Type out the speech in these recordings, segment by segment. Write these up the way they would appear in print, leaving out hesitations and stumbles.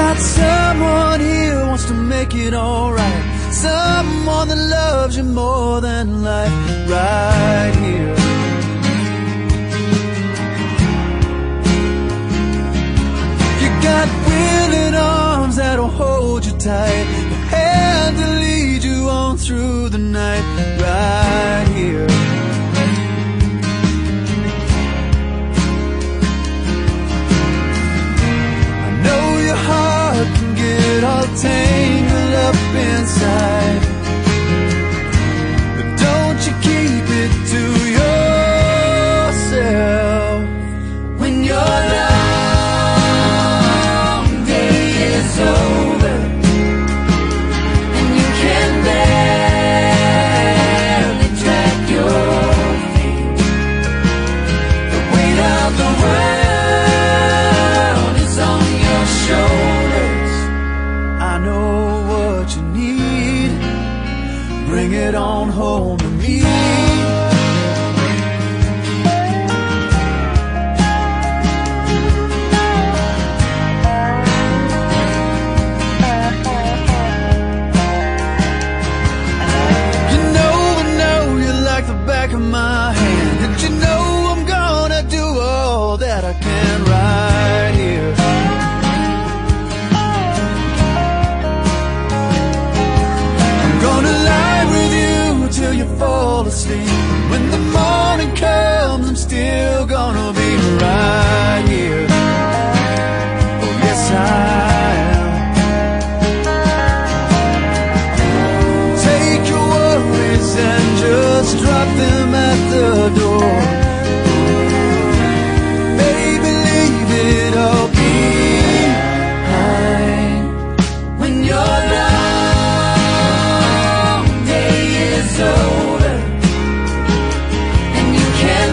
got someone here who wants to make it alright, someone that loves you more than life, right here. You got willing arms that'll hold you tight, a hand to lead you on through the night, right here. All tangled up inside, but don't you keep it to yourself. When your long day is over and you can barely drag your feet, the weight of the world is on your shoulders. I know what you need, bring it on home to me. You know I know you like the back of my hand, and you know I'm gonna do all that I can right here. Till you fall asleep. When the morning comes, I'm still gonna be right here. Oh yes I am. Take your worries and just drop them at the door. Baby, leave it all behind. When you're over and you can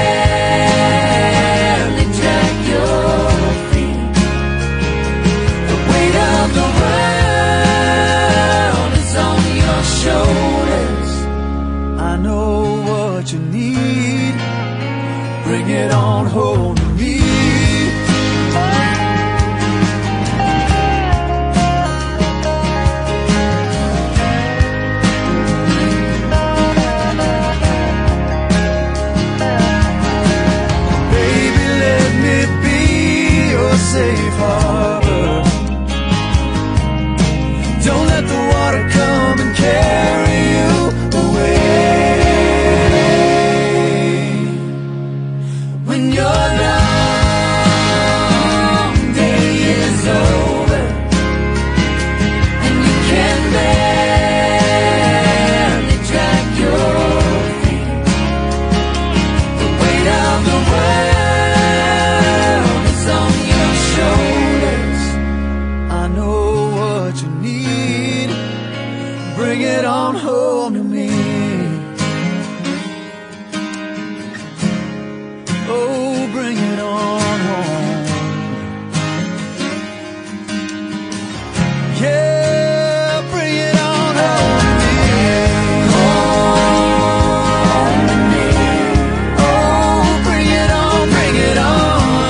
barely drag your feet, the weight of the world is on your shoulders. I know what you need, bring it on home to me. Safe harbor. Don't let the water come and carry you away. When your long day is over and you can barely drag your feet, the weight of the world is on your shoulders. I know what you need, bring it on home to me. Oh, bring it on home. Yeah, bring it on home to me. Home to me. Oh, bring it on, bring it on.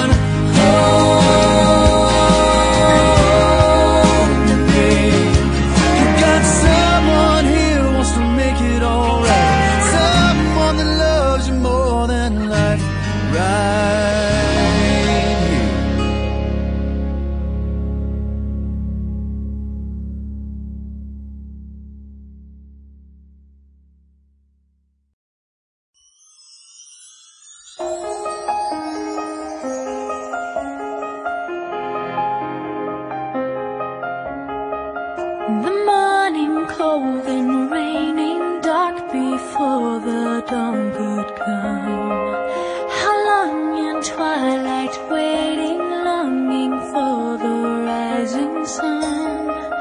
The morning cold and raining, dark before the dawn could come. How long in twilight waiting, longing for the rising sun.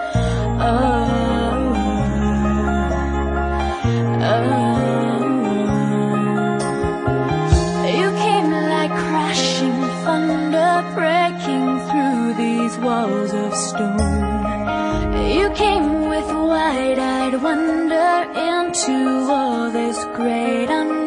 You came like crashing thunder, breaking through these walls of stone. You came with wide-eyed wonder into all this great unknown.